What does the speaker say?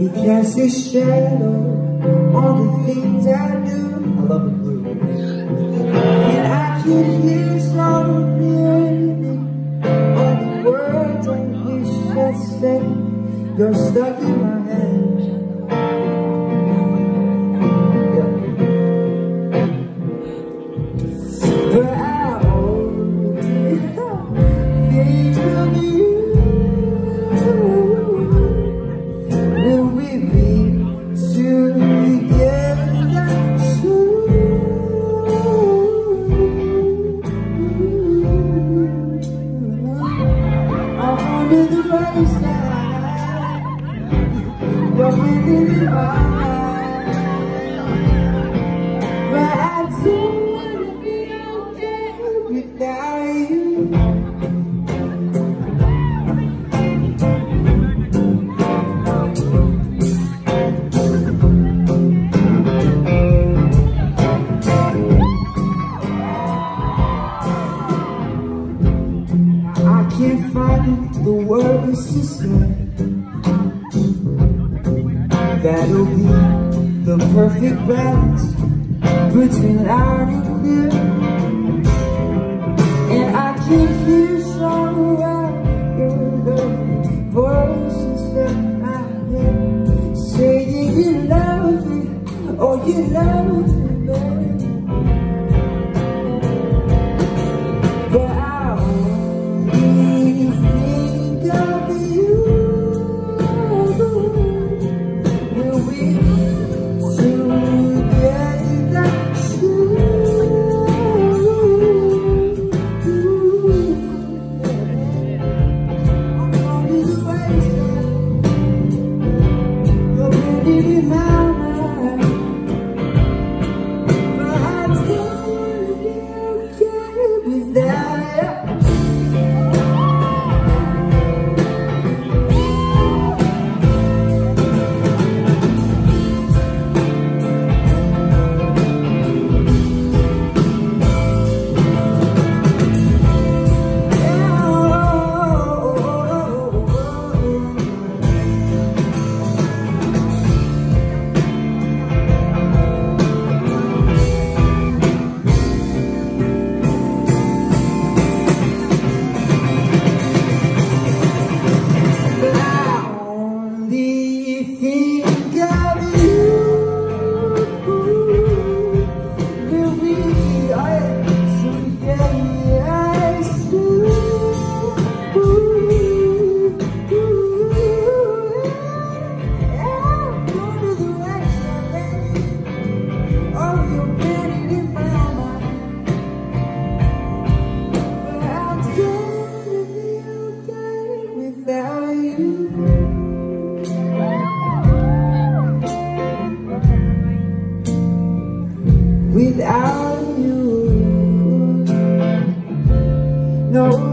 He casts his shadow on the things I do. I love the blue. And I can hear some of the anything, all the words I wish I'd say. You're stuck in my head. But I only think of you. Will we be together soon? I'm under the waistline, you're within my mind, but I don't wanna be okay without you. I can't find the words to say that'll be the perfect balance between loud and clear. And I can hear some around the voices that I hear saying you love me, oh you love me, baby. But I think of you. Will we together soon? I'm only the wasteland, you're living in my mind, but I don't wanna be okay without you. Without you, no.